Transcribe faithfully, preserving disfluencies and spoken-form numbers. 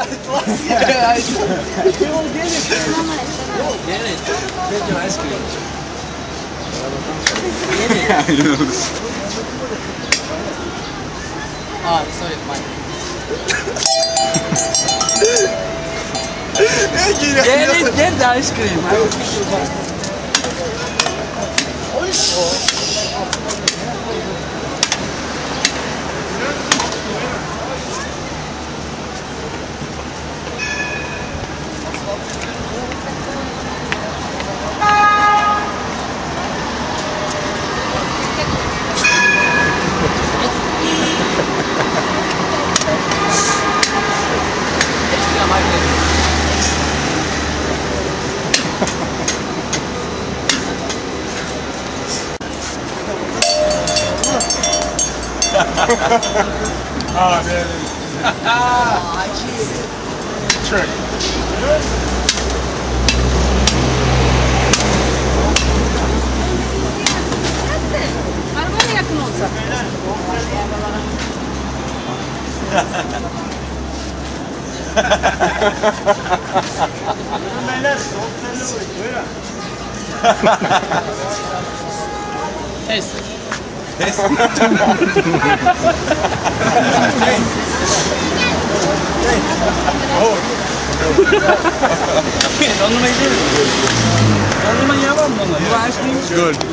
ice cream. Ah, sorry, mine. Get it, get the ice cream. Oh, man. Trick. Arabaya yakın olsa. Beyler, Test. Test. Oh. Dondurma gidelim. Dondurma yiyemem bunu. Good.